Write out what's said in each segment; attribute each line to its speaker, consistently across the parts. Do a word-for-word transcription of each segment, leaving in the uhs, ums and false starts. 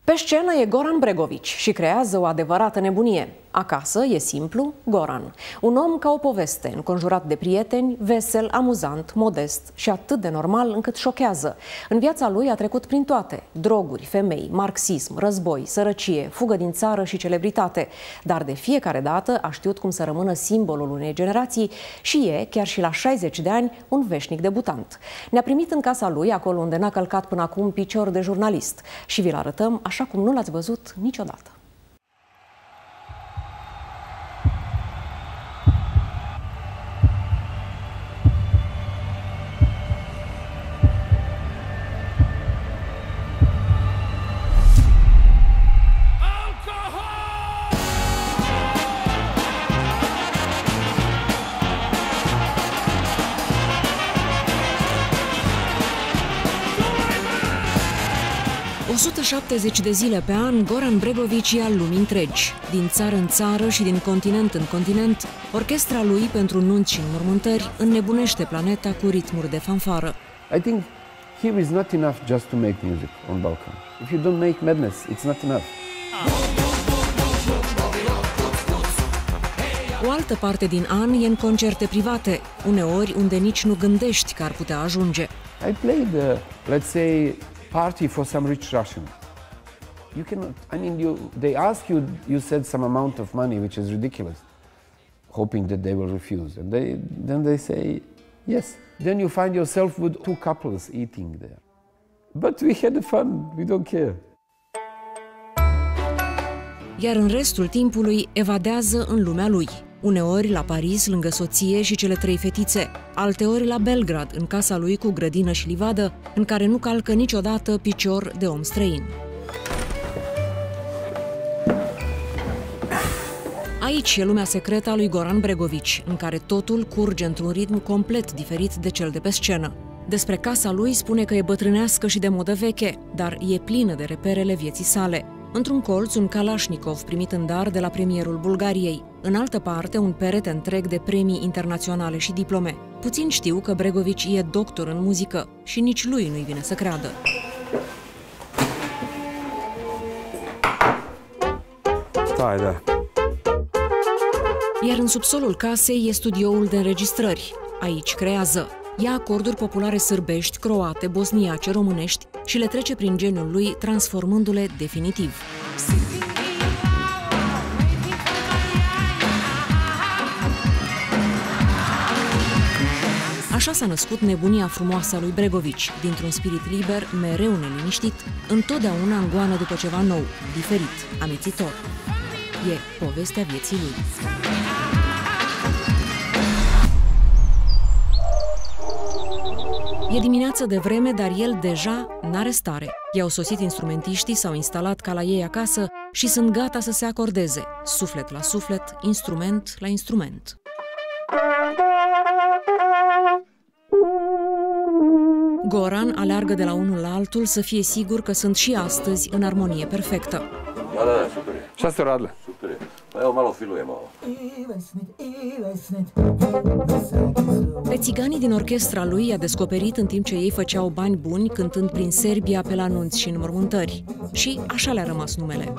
Speaker 1: Pe scenă e Goran Bregović și creează o adevărată nebunie. Acasă e simplu, Goran. Un om ca o poveste, înconjurat de prieteni, vesel, amuzant, modest și atât de normal încât șochează. În viața lui a trecut prin toate: droguri, femei, marxism, război, sărăcie, fugă din țară și celebritate. Dar de fiecare dată a știut cum să rămână simbolul unei generații și e, chiar și la șaizeci de ani, un veșnic debutant. Ne-a primit în casa lui, acolo unde n-a călcat până acum picior de jurnalist. Și vi-l arătăm așa cum nu l-ați văzut niciodată. o sută șaptezeci de zile pe an, Goran Bregović e al lumii întregi. Din țară în țară și din continent în continent, orchestra lui pentru nunți și înmormântări înnebunește planeta cu ritmuri de fanfară.
Speaker 2: I think here is not enough just to make music on Balkan. If you don't make madness, it's not enough.
Speaker 1: O altă parte din an e în concerte private, uneori unde nici nu gândești că ar putea ajunge.
Speaker 2: I played, uh, let's say, party for some rich Russian. You cannot, I mean, you, they ask you, you said some amount of money, which is ridiculous, hoping that they will refuse. And they, then they say, yes. Then you find yourself with two couples eating there. But we had fun, we don't care.
Speaker 1: Iar în restul timpului evadează în lumea lui. Uneori la Paris, lângă soție și cele trei fetițe, alteori la Belgrad, în casa lui cu grădină și livadă, în care nu calcă niciodată picior de om străin. Aici e lumea secretă a lui Goran Bregović, în care totul curge într-un ritm complet diferit de cel de pe scenă. Despre casa lui spune că e bătrânească și de modă veche, dar e plină de reperele vieții sale. Într-un colț, un Kalashnikov primit în dar de la premierul Bulgariei. În altă parte, un perete întreg de premii internaționale și diplome. Puțin știu că Bregović e doctor în muzică și nici lui nu-i vine să creadă.
Speaker 2: Stai, da.
Speaker 1: Iar în subsolul casei e studioul de înregistrări. Aici creează. Ia acorduri populare sârbești, croate, bosniace, românești și le trece prin geniul lui, transformându-le definitiv. Așa s-a născut nebunia frumoasă a lui Bregović, dintr-un spirit liber, mereu neliniștit, întotdeauna în goană după ceva nou, diferit, amețitor. E povestea vieții lui. E dimineață de vreme, dar el deja n-are stare. I-au sosit instrumentiștii, s-au instalat ca la ei acasă și sunt gata să se acordeze, suflet la suflet, instrument la instrument. Goran aleargă de la unul la altul să fie sigur că sunt și astăzi în armonie perfectă.
Speaker 3: Da, da, da, super.
Speaker 2: Šta ste radili?
Speaker 3: Super. Pa evo malo filujemo.
Speaker 1: Pe țiganii din orchestra lui i-a descoperit în timp ce ei făceau bani buni cântând prin Serbia pe la nunți și înmormântări. Și așa le-a rămas numele.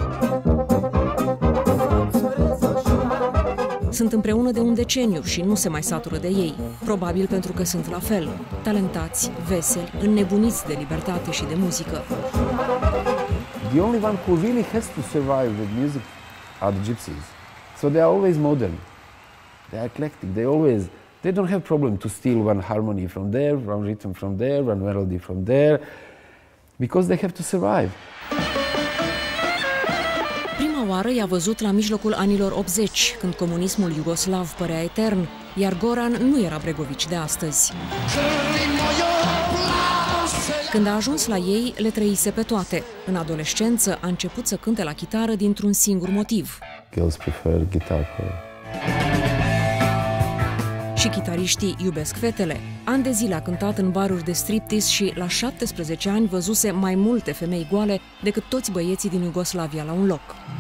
Speaker 1: Sunt împreună de un deceniu și nu se mai satură de ei. Probabil pentru că sunt la fel, talentați, veseli, înnebuniți de libertate și de muzică.
Speaker 2: The only one who really has to survive with music are the gypsies. So they are always modern. They are eclectic. They always, they don't have problem to steal one harmony from there, one rhythm from there, one melody from there, because they have to survive.
Speaker 1: Prima oară i-a văzut la mijlocul anilor optzeci, când comunismul iugoslav părea etern, iar Goran nu era Bregović de astăzi. Când a ajuns la ei, le trăise pe toate. În adolescență a început să cânte la chitară dintr-un singur motiv.
Speaker 2: Girls prefer guitar player.
Speaker 1: Și chitariștii iubesc fetele. Ani de zile a cântat în baruri de striptease și la șaptesprezece ani văzuse mai multe femei goale decât toți băieții din Iugoslavia la un loc.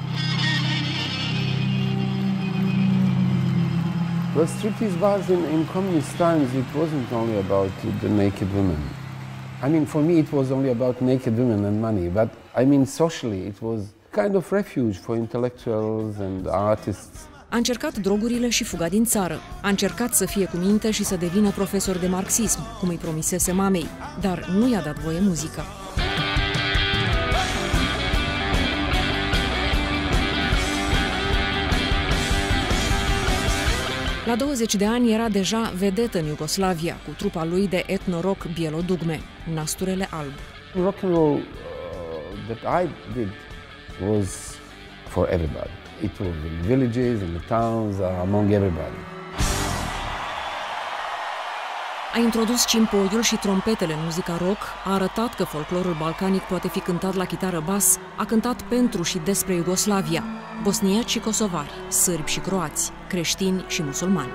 Speaker 2: Well, striptease bars in, in communist times, it wasn't only about the naked women. I mean, for me, it was only about naked women and money. But I mean, socially, it was kind of refuge for intellectuals and artists.
Speaker 1: A încercat drogurile și fuga din țară. A încercat să fie cu minte și să devină profesor de marxism, cum îi promisese mamei, dar nu i-a dat voie muzica. La douăzeci de ani era deja vedetă în Iugoslavia, cu trupa lui de etno-rock Bijelo Dugme, Nasturele Alb.
Speaker 2: Rock and roll uh, that I did was for everybody. It was in the villages, in the towns, uh, among everybody.
Speaker 1: A introdus cimpoiul și trompetele în muzica rock, a arătat că folclorul balcanic poate fi cântat la chitară bas, a cântat pentru și despre Iugoslavia, bosniaci și kosovari, sârbi și croați, creștini și musulmani.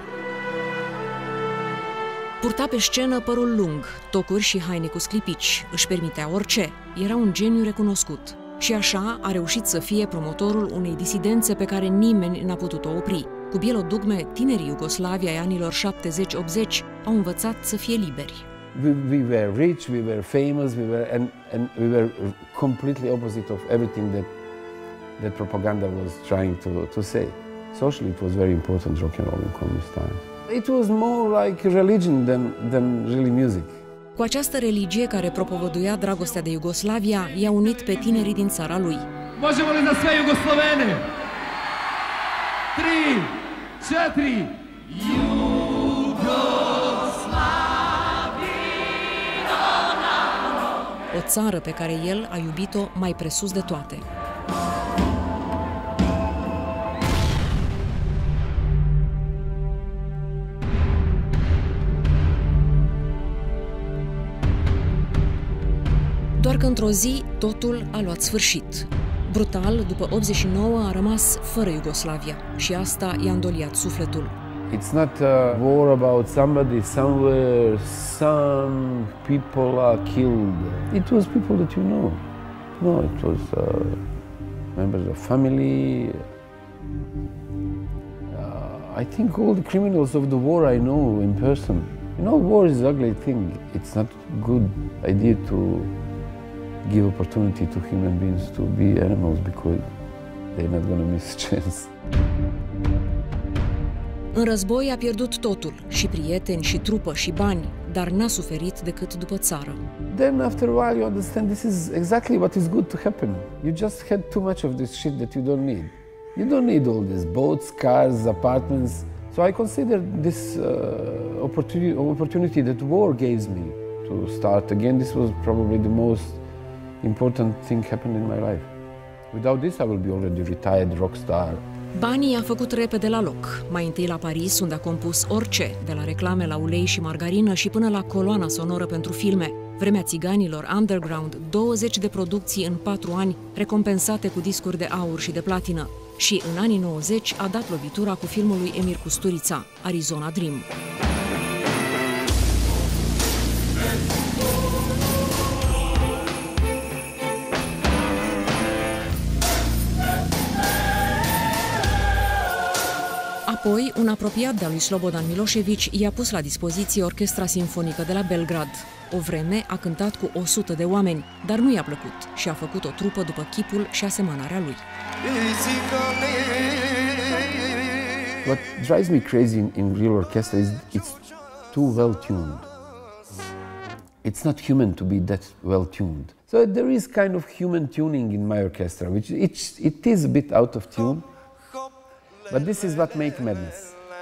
Speaker 1: Purta pe scenă părul lung, tocuri și haine cu sclipici, își permitea orice, era un geniu recunoscut. Și așa a reușit să fie promotorul unei disidențe pe care nimeni n-a putut-o opri. Cu Bijelo Dugme, tinerii iugoslavi ai anilor șaptezeci optzeci au învățat să fie liberi.
Speaker 2: We, we were rich, we were famous, we were, and, and we were completely opposite of everything that, that propaganda was trying to, to say. Socially, it was very important, rock and roll in communist times. It was more like religion than, than really music.
Speaker 1: Cu această religie care propovăduia dragostea de Iugoslavia, i-a unit pe tinerii din țara lui.
Speaker 4: Možemo li za sve Jugoslovene? Tri, četiri,
Speaker 1: O țară pe care el a iubit-o mai presus de toate. Doar că într-o zi totul a luat sfârșit. Brutal, după optzeci și nouă a rămas fără Iugoslavia și asta i-a îndoliat sufletul.
Speaker 2: It's not a war about somebody somewhere, some people are killed. It was people that you know. No, it was uh, members of family. Uh, I think all the criminals of the war I know in person. You know, war is an ugly thing. It's not a good idea to give opportunity to human beings to be animals because they're not going to miss a chance.
Speaker 1: În război a pierdut totul, și prieteni, și trupă, și bani, dar n-a suferit decât după țară.
Speaker 2: Then after a while you understand this is exactly what is good to happen. You just had too much of this shit that you don't need. You don't need all these boats, cars, apartments. So I consider this uh, opportunity, opportunity that war gave me to start again. This was probably the most important thing happened in my life. Without this I will be already retired rock star.
Speaker 1: Banii i-a făcut repede la loc. Mai întâi la Paris, unde a compus orice, de la reclame la ulei și margarină și până la coloana sonoră pentru filme. Vremea țiganilor, underground, douăzeci de producții în patru ani, recompensate cu discuri de aur și de platină. Și în anii nouăzeci a dat lovitura cu filmul lui Emir Kusturica, Arizona Dream. Apoi, un apropiat de-a lui Slobodan Milošević i-a pus la dispoziție Orchestra Simfonică de la Belgrad. O vreme a cântat cu o sută de oameni, dar nu i-a plăcut și a făcut o trupă după chipul și asemănarea lui.
Speaker 2: What drives me crazy in, in real orchestra is it's too well tuned. It's not human to be that well tuned. So there is kind of human tuning in my orchestra, which it, it is a bit out of tune. But this is what makes madness.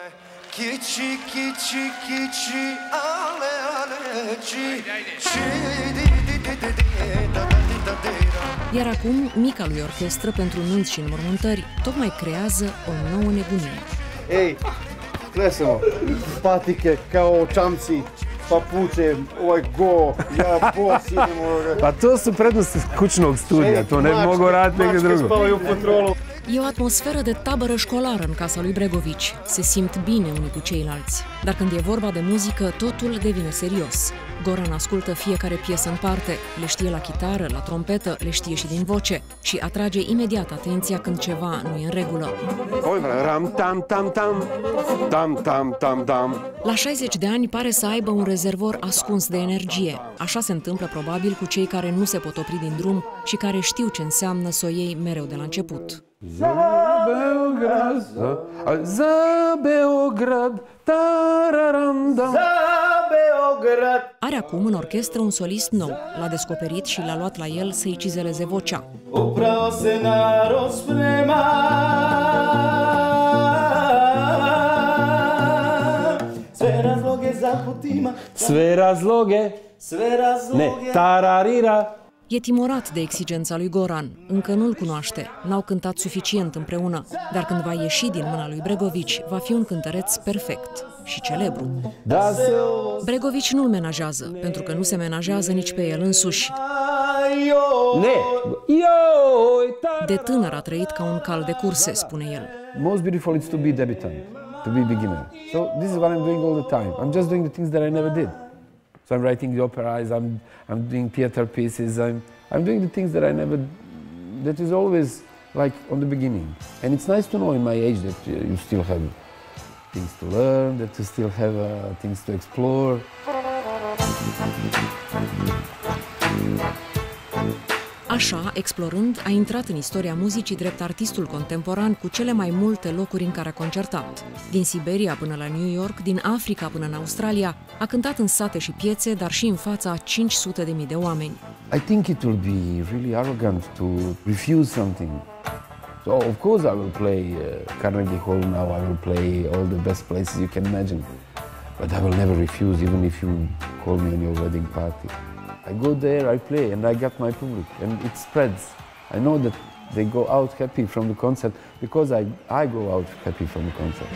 Speaker 1: Iar acum, mica lui orchestră pentru nunți și înmormântări tocmai creează o nouă nebunie.
Speaker 5: Ei, plesamo, patike kao čamci, papuče, ovaj go, ja bos idemo...
Speaker 2: Pa to su prednosti kućnog studija, to ne mogu raditi negdje drugo.
Speaker 5: Mačke spavaju po trolu.
Speaker 1: E o atmosferă de tabără școlară în casa lui Bregović. Se simt bine unii cu ceilalți. Dar când e vorba de muzică, totul devine serios. Goran ascultă fiecare piesă în parte, le știe la chitară, la trompetă, le știe și din voce și atrage imediat atenția când ceva nu e în regulă.
Speaker 2: Ram tam tam tam tam tam tam tam.
Speaker 1: La șaizeci de ani pare să aibă un rezervor ascuns de energie. Așa se întâmplă probabil cu cei care nu se pot opri din drum și care știu ce înseamnă să o iei mereu de la început.
Speaker 2: Za Beograd, za Beograd, tararam-dam.
Speaker 1: Are acum în orchestră un solist nou. L-a descoperit și l-a luat la el să-i cizeleze vocea.
Speaker 2: Sve razloge, ne, tararira.
Speaker 1: E timorat de exigența lui Goran. Încă nu-l cunoaște, n-au cântat suficient împreună, dar când va ieși din mâna lui Bregovici, va fi un cântăreț perfect și celebru. Bregovici nu-l menajează, pentru că nu se menajează nici pe el însuși. De tânăr a trăit ca un cal de curse, spune el.
Speaker 2: Most beautiful is to be debutant, to be beginner. So this is what I'm doing all the time. I'm just doing the things that I never did. So I'm writing the operas, I'm, I'm doing theater pieces, I'm, I'm doing the things that I never, that is always like on the beginning. And it's nice to know in my age that you still have things to learn, that you still have uh, things to explore.
Speaker 1: Așa, explorând, a intrat în istoria muzicii drept artistul contemporan cu cele mai multe locuri în care a concertat. Din Siberia până la New York, din Africa până în Australia, a cântat în sate și piețe, dar și în fața a cinci sute de mii de oameni.
Speaker 2: I think it will be really arrogant to refuse something. So of course I will play uh, Carnegie Hall now, I will play all the best places you can imagine. But I will never refuse, even if you call me on your wedding party. I go there, I play, and I got my public, and it spreads. I know that they go out happy from the concert because I, I go out happy from the concert.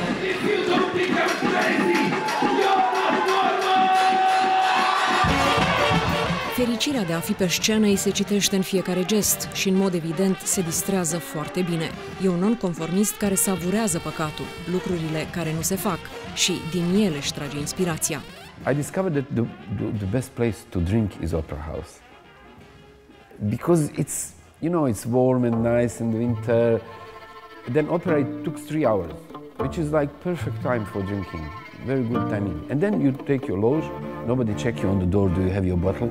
Speaker 1: Fericirea de a fi pe scenă îi se citește în fiecare gest și, în mod evident, se distrează foarte bine. E un nonconformist care savurează păcatul, lucrurile care nu se fac și din ele își trage inspirația.
Speaker 2: I discovered that the, the, the best place to drink is Opera House. Because it's, you know, it's warm and nice in the winter. Then opera, it took three hours, which is like perfect time for drinking. Very good timing. And then you take your loge, nobody check you on the door, do you have your bottle?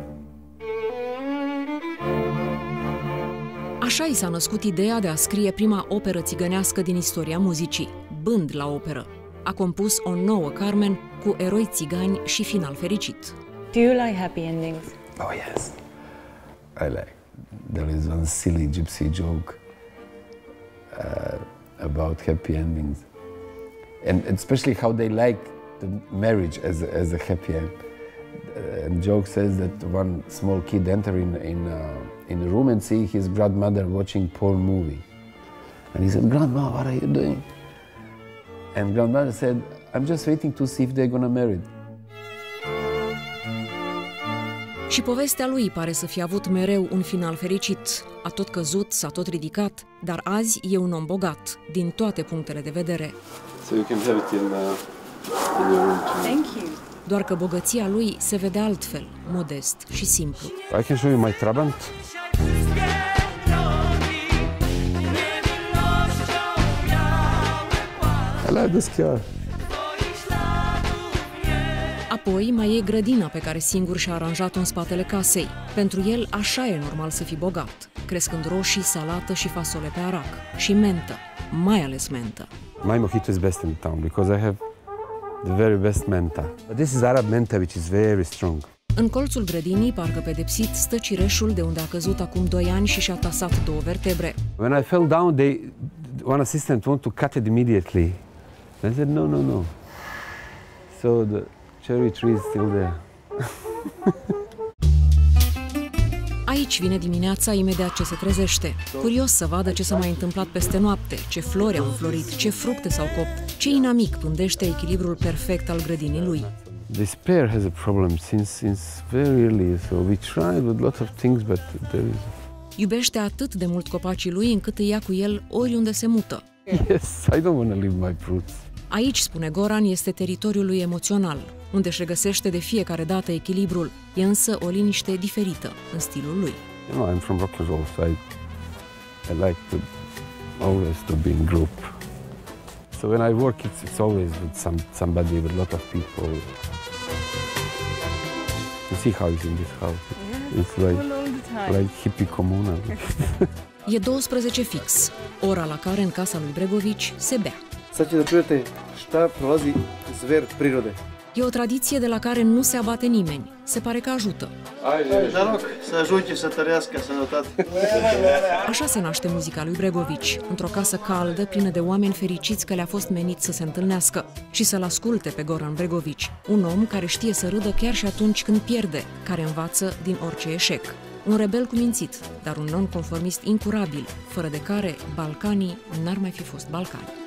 Speaker 1: Așa i s-a născut ideea de a scrie prima operă țigănească din istoria muzicii, Bând la operă. A compus o nouă Carmen cu eroi țigani și final fericit.
Speaker 6: Do you like happy endings?
Speaker 2: Oh yes, I like. There is one silly gypsy joke uh, about happy endings, and especially how they like the marriage as a, as a happy end. Uh, and joke says that one small kid enter in in uh, in the room and see his grandmother watching porn movie, and he said, "Grandma, what are you doing?" And grandmother said, "I'm just waiting to see if they're gonna marry."
Speaker 1: Și povestea lui pare să fi avut mereu un final fericit. A tot căzut, s-a tot ridicat, dar azi e un om bogat, din toate punctele de vedere.
Speaker 2: So you can have it in, uh, in your room too.
Speaker 6: Thank you.
Speaker 1: Doar că bogăția lui se vede altfel, modest și simplu.
Speaker 2: I can show you my Trabant. I like this car.
Speaker 1: Apoi mai e grădina pe care singur și-a aranjat-o în spatele casei. Pentru el așa e normal să fii bogat, crescând roșii, salată și fasole pe arac. Și mentă, mai ales mentă.
Speaker 2: My mojito is best in town because I have the very best menta. But this is Arab menta which is very strong.
Speaker 1: În colțul grădinii, parcă pedepsit, stă cireșul de unde a căzut acum doi ani și și-a tasat două vertebre.
Speaker 2: When I fell down, they, one assistant wanted to cut it immediately. I said, no, no, no. So the cherry tree is still there.
Speaker 1: Aici vine dimineața imediat ce se trezește. Curios să vadă ce s-a mai întâmplat peste noapte, ce flori au înflorit, ce fructe s-au copt, ce inamic pândește echilibrul perfect al grădinii lui.
Speaker 2: This pear has a problem since, since very early, so we tried with lots of things, but there is...
Speaker 1: Iubește atât de mult copacii lui încât îi ia cu el oriunde se mută.
Speaker 2: Yes, I don't want to leave my fruits.
Speaker 1: Aici, spune Goran, este teritoriul lui emoțional, unde își regăsește de fiecare dată echilibrul. E însă o liniște diferită în stilul lui.
Speaker 2: You know, I'm from rock and roll, so I, I like to always to be in group. So when I work, it's, it's always with some, somebody, with a lot of people. You see how it's in this house.
Speaker 6: Yeah,
Speaker 2: It's like,
Speaker 6: cool all the time.
Speaker 2: like hippie comuna.
Speaker 1: E douăsprezece fix, ora la care în casa lui Bregović se bea.
Speaker 5: Sad ćete da čujete šta prolazi zver prirode.
Speaker 1: E o tradiție de la care nu se abate nimeni. Se pare că ajută.
Speaker 5: Žarok, să ajunge să tărească sănătate.
Speaker 1: Așa se naște muzica lui Bregović, într-o casă caldă, plină de oameni fericiți că le-a fost menit să se întâlnească și să-l asculte pe Goran Bregović, un om care știe să râdă chiar și atunci când pierde, care învață din orice eșec. Un rebel cumințit, dar un nonconformist incurabil, fără de care Balcanii n-ar mai fi fost Balcani.